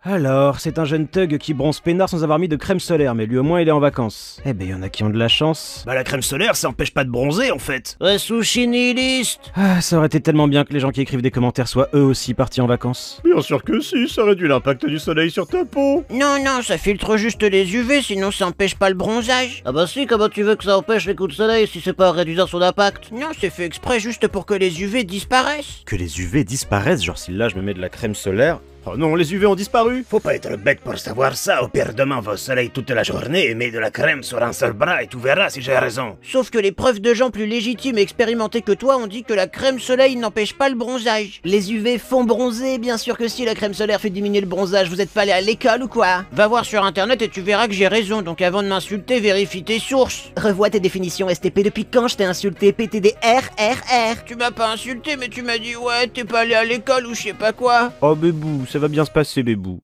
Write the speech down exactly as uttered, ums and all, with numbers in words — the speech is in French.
Alors, c'est un jeune thug qui bronze peinard sans avoir mis de crème solaire, mais lui au moins il est en vacances. Eh ben, y'en a qui ont de la chance. Bah la crème solaire, ça empêche pas de bronzer en fait. Un sushi nihiliste. Ah, ça aurait été tellement bien que les gens qui écrivent des commentaires soient eux aussi partis en vacances. Bien sûr que si, ça réduit l'impact du soleil sur ta peau. Non, non, ça filtre juste les U V, sinon ça empêche pas le bronzage. Ah bah si, comment tu veux que ça empêche les coups de soleil si c'est pas en réduisant son impact? Non, c'est fait exprès juste pour que les U V disparaissent. Que les U V disparaissent, genre si là je me mets de la crème solaire... Oh non, les U V ont disparu. Faut pas être bête pour savoir ça, au pire demain va au soleil toute la journée et mets de la crème sur un seul bras et tu verras si j'ai raison. Sauf que les preuves de gens plus légitimes et expérimentés que toi ont dit que la crème soleil n'empêche pas le bronzage. Les U V font bronzer, bien sûr que si la crème solaire fait diminuer le bronzage, vous êtes pas allé à l'école ou quoi? Va voir sur internet et tu verras que j'ai raison, donc avant de m'insulter, vérifie tes sources. Revois tes définitions S T P depuis quand je t'ai insulté P T D R R R. Tu m'as pas insulté mais tu m'as dit ouais, t'es pas allé à l'école ou je sais pas quoi. Oh bébou, ça va bien se passer bébou.